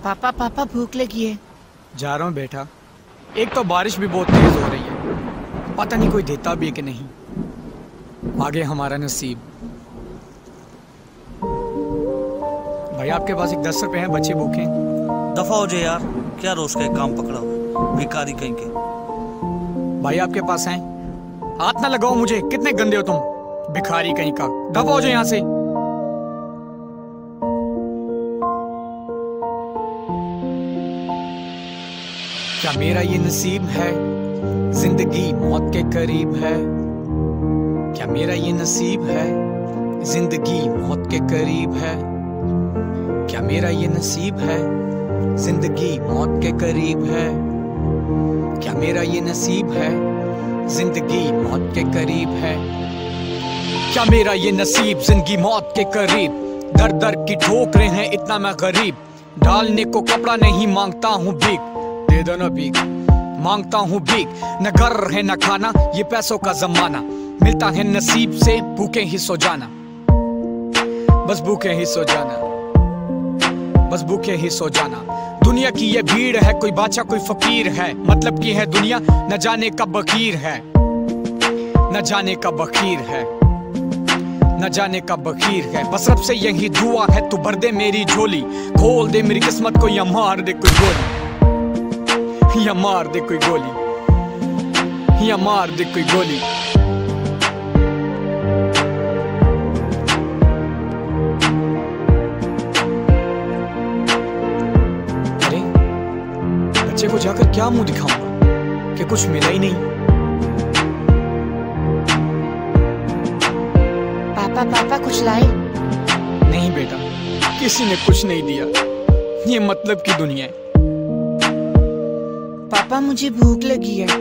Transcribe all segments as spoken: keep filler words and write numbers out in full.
पापा पापा भूख लगी है। जा रहा हूँ बेटा। एक तो बारिश भी बहुत तेज हो रही है, पता नहीं कोई देता भी है कि नहीं। आगे हमारा नसीब। भाई आपके पास एक दस रुपए हैं, बच्चे भूखे। दफा हो जाए यार, क्या रोज का एक काम पकड़ा हुआ, भिखारी कहीं के। भाई आपके पास हैं? हाथ ना लगाओ मुझे, कितने गंदे हो तुम, भिखारी कहीं का। दफा हो जाए यहाँ से। क्या मेरा ये नसीब है, जिंदगी मौत के करीब है। क्या मेरा ये नसीब है, जिंदगी मौत के करीब है। क्या मेरा ये नसीब है, जिंदगी मौत के करीब है। क्या मेरा ये नसीब है, जिंदगी मौत के करीब है। क्या मेरा ये नसीब, जिंदगी मौत के करीब। दर दर की ठोकरें हैं, इतना मैं गरीब। डालने को कपड़ा नहीं मांगता हूँ भीख, दे दो ना भीख। मांगता हूँ भीख, न घर है न खाना, ये पैसों का जमाना। मिलता है नसीब से, भूखे ही सो जाना। बस भूखे ही सो जाना, बस भूखे ही सो जाना। दुनिया की ये भीड़ है, कोई बादशाह कोई फकीर है। मतलब की है दुनिया, न जाने का बकीर है, न जाने का बकीर है, न जाने का बकीर है। बस रब से यही दुआ है, तू भर दे मेरी झोली। खोल दे मेरी किस्मत को, या मार दे कोई गोली, या मार दे कोई गोली, या मार दे कोई गोली। अरे बच्चे को जाकर क्या मुंह दिखाऊंगा कि कुछ मिला ही नहीं। पापा पापा कुछ लाए? नहीं बेटा, किसी ने कुछ नहीं दिया। ये मतलब की दुनिया है। पापा मुझे भूख लगी है।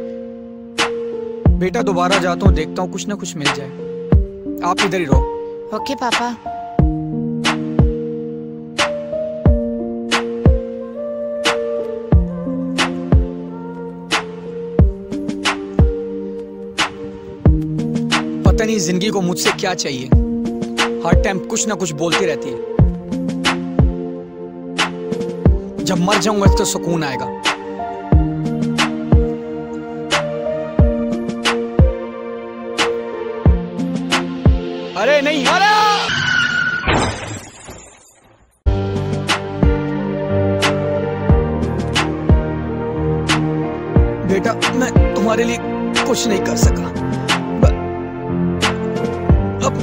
बेटा दोबारा जाता हूँ, देखता हूँ कुछ ना कुछ मिल जाए। आप इधर ही रहो। ओके पापा। पता नहीं जिंदगी को मुझसे क्या चाहिए, हर टाइम कुछ ना कुछ बोलती रहती है। जब मर जाऊंगा तो सुकून आएगा। अरे नहीं, अरे बेटा मैं तुम्हारे लिए कुछ नहीं कर सका। अब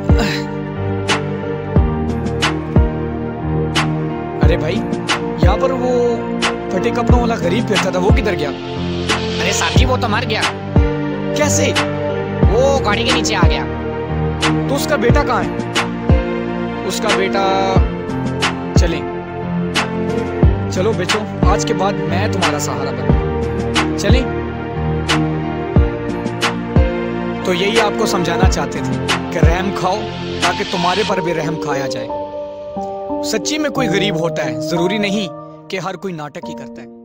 अरे भाई, यहाँ पर वो फटे कपड़ों वाला गरीब फिरता था, वो किधर गया? अरे साहब जी, वो तो मर गया। कैसे? वो गाड़ी के नीचे आ गया। तो उसका बेटा कहाँ है? उसका बेटा, चले चलो बेचो, आज के बाद मैं तुम्हारा सहारा बनूंगा। चले। तो यही आपको समझाना चाहते थे कि रहम खाओ ताकि तुम्हारे पर भी रहम खाया जाए। सच्ची में कोई गरीब होता है, जरूरी नहीं कि हर कोई नाटक ही करता है।